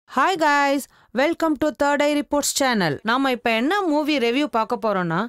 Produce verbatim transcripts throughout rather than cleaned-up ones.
Hi guys, welcome to Third Eye Reports channel. நாம இப்ப என்ன மூவி ரிவ்யூ பார்க்க போறோம்னா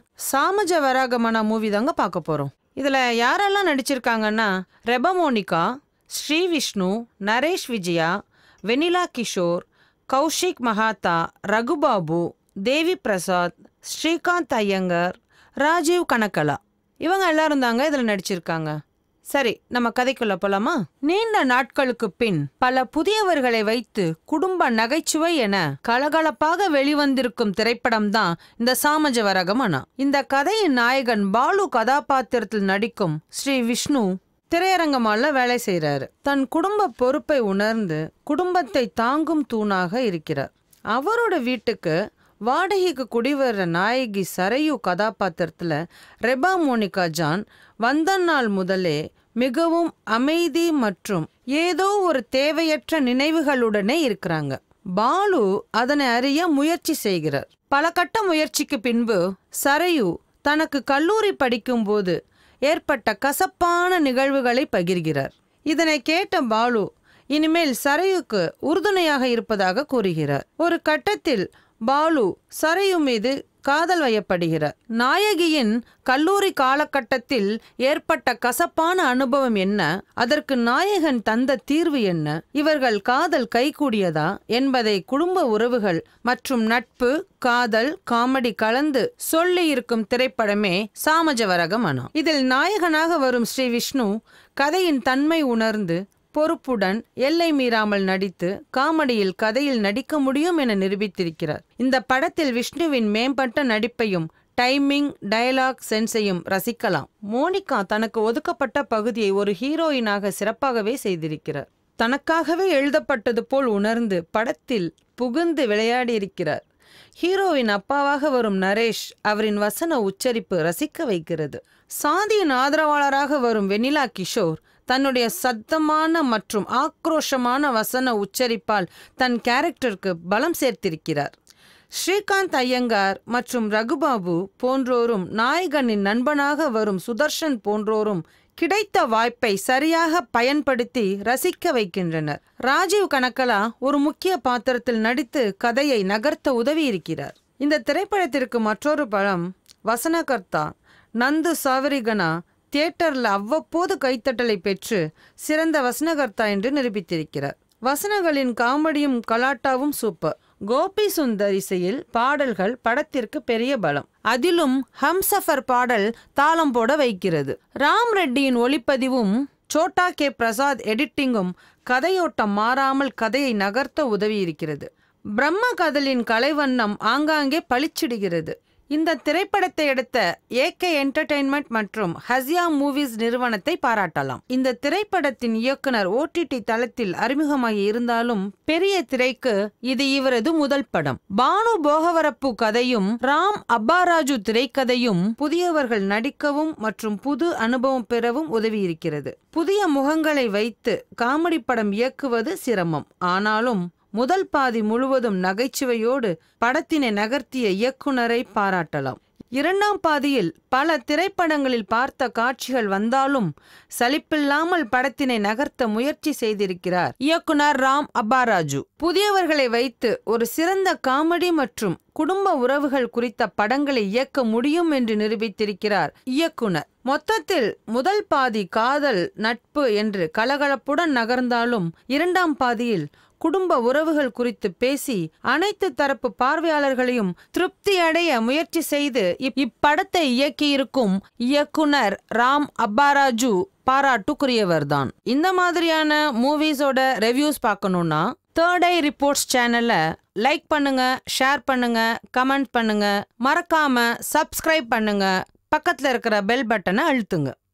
சமஜவரகமன மூவி தாங்க பார்க்க போறோம். இதுல யாரெல்லாம் நடிச்சிருக்காங்கன்னா ரெபமோனிகா, ஸ்ரீ விஷ்ணு, நரேஷ் விஜயா, வெனிலா கிஷோர், கௌஷிக் மகாத்தா, ரகுபாபு, தேவி பிரசாத், ஸ்ரீகாந்த் ஐயங்கர், ராஜீவ் கனகலா இவங்க எல்லாரும் தாங்க இதுல நடிச்சிருக்காங்க. சரி, நம்ம கதைக்குள்ள போலாமா? நீண்ட நாட்களுக்கு பின் பல புதியவர்களை வைத்து குடும்ப நகைச்சுவை என கலகலப்பாக வெளிவந்திருக்கும் திரைப்படம் தான் இந்த சமஜவரகமன. இந்த கதையின் நாயகன் பாலு கதாபாத்திரத்தில் நடிக்கும் ஸ்ரீ விஷ்ணு திரையரங்கமால வேலை செய்யறாரு. தன் குடும்ப பொறுப்பை உணர்ந்து குடும்பத்தை தாங்கும் தூணாக இருக்கிறார். அவரோட வீட்டுக்கு வாடகைக்கு குடிவர நாயகி சரையு கதாபாத்திரத்துல ரெபா மோனிகா ஜான் வந்த நாள் முதலே மிகவும் அமைதி மற்றும் ஏதோ ஒரு தேவையற்ற நினைவுகளுடனே இருக்கிறாங்க. பாலு அதனை அறிய முயற்சி செய்கிறார். பல கட்ட முயற்சிக்கு பின்பு சரையு தனக்கு கல்லூரி படிக்கும் போது ஏற்பட்ட கசப்பான நிகழ்வுகளை பகிர்கிறார். இதனை கேட்ட பாலு இனிமேல் சரையுக்கு உறுதுணையாக இருப்பதாக கூறுகிறார். ஒரு கட்டத்தில் பாலு சரையு மீது காதல் வயப்படுகிறார். நாயகியின் கல்லூரி காலகட்டத்தில் ஏற்பட்ட கசப்பான அனுபவம் என்ன, அதற்கு நாயகன் தந்த தீர்வு என்ன, இவர்கள் காதல் கைகூடியதா என்பதை குடும்ப உறவுகள் மற்றும் நட்பு, காதல், காமெடி கலந்து சொல்லி இருக்கும் திரைப்படமே சமஜவரகமன. இதில் நாயகனாக வரும் ஸ்ரீ விஷ்ணு கதையின் தன்மை உணர்ந்து பொறுப்புடன் எல்லை மீறாமல் நடித்து காமெடியில் கதையில் நடிக்க முடியும் என நிரூபித்திருக்கிறார். இந்த படத்தில் விஷ்ணுவின் மேம்பட்ட நடிப்பையும் டைமிங், டயலாக் சென்ஸையும் ரசிக்கலாம். மோனிகா தனக்கு ஒதுக்கப்பட்ட பகுதியை ஒரு ஹீரோயினாக சிறப்பாகவே செய்திருக்கிறார். தனக்காகவே எழுதப்பட்டது போல் உணர்ந்து படத்தில் புகுந்து விளையாடியிருக்கிறார். ஹீரோவின் அப்பாவாக வரும் நரேஷ் அவரின் வசன உச்சரிப்பு ரசிக்க வைக்கிறது. சாதியின் ஆதரவாளராக வரும் வெனிலா கிஷோர் தன்னுடைய சத்தமான மற்றும் ஆக்ரோஷமான வசன உச்சரிப்பால் தன் கேரக்டருக்கு பலம் சேர்த்திருக்கிறார். ஸ்ரீகாந்த் ஐயங்கார் மற்றும் ரகுபாபு போன்றோரும் நாயகனின் நண்பனாக வரும் சுதர்ஷன் போன்றோரும் கிடைத்த வாய்ப்பை சரியாக பயன்படுத்தி ரசிக்க வைக்கின்றனர். ராஜீவ் கனகலா ஒரு முக்கிய பாத்திரத்தில் நடித்து கதையை நகர்த்த உதவி இருக்கிறார். இந்த திரைப்படத்திற்கு மற்றொரு படம் வசனகர்த்தா நந்து சாவரிகனா தியேட்டர்ல அவ்வப்போது கைத்தட்டலை பெற்று சிறந்த வசனகர்த்தா என்று நிரூபித்திருக்கிறார். வசனங்களின் காமெடியும் கலாட்டாவும் சூப்பர். கோபி சுந்தர் இசையில் பாடல்கள் படத்திற்கு பெரிய பலம். அதிலும் ஹம்சஃபர் பாடல் தாளம் போட வைக்கிறது. ராம் ரெட்டியின் ஒளிப்பதிவும் சோட்டா கே பிரசாத் எடிட்டிங்கும் கதையோட்டம் மாறாமல் கதையை நகர்த்த உதவி இருக்கிறது. பிரம்ம கதலின் கலைவண்ணம் ஆங்காங்கே பளிச்சிடுகிறது. இந்த திரைப்படத்தை எடுத்த ஏகே என்டர்டெயின்மெண்ட் மற்றும் ஹசியா மூவிஸ் நிறுவனத்தை பாராட்டலாம். இந்த திரைப்படத்தின் இயக்குனர் ஓடிடி தளத்தில் அறிமுகமாகி இருந்தாலும் பெரிய திரைக்கு இது இவரது முதல் படம். பானு போகவரப்பு கதையும் ராம் அப்பாராஜு திரைக்கதையும் புதியவர்கள் நடிக்கவும் மற்றும் புது அனுபவம் பெறவும் உதவி இருக்கிறது. புதிய முகங்களை வைத்து காமெடி படம் இயக்குவது சிரமம். ஆனாலும் முதல் பாதி முழுவதும் நகைச்சுவையோடு படத்தினை நகர்த்திய இயக்குனரை பாராட்டலாம். இரண்டாம் பாதியில் பல திரைப்படங்களில் பார்த்த காட்சிகள் வந்தாலும் சலிப்பில்லாமல் படத்தினை நகர்த்த முயற்சி செய்திருக்கிறார் இயக்குனர் ராம் அப்பாராஜு. புதியவர்களை வைத்து ஒரு சிறந்த காமெடி மற்றும் குடும்ப உறவுகள் குறித்த படங்களை இயக்க முடியும் என்று நிரூபித்திருக்கிறார் இயக்குனர். மொத்தத்தில் முதல் பாதி காதல், நட்பு என்று கலகலப்புடன் நகர்ந்தாலும் இரண்டாம் பாதியில் குடும்ப உறவுகள் குறித்து பேசி அனைத்து தரப்பு பார்வையாளர்களையும் திருப்தி அடைய முயற்சி செய்து இப்படத்தை இயக்கியிருக்கும் இயக்குனர் ராம் அப்பாராஜு பாராட்டுக்குரியவர்தான். இந்த மாதிரியான மூவிஸோட ரிவ்யூஸ் பார்க்கணும்னா தேர்ட் ஐ ரிப்போர்ட்ஸ் சேனலை லைக் பண்ணுங்க, ஷேர் பண்ணுங்க, கமெண்ட் பண்ணுங்க, மறக்காம சப்ஸ்கிரைப் பண்ணுங்க, பக்கத்துல இருக்கிற பெல் பட்டனை அழுத்துங்க.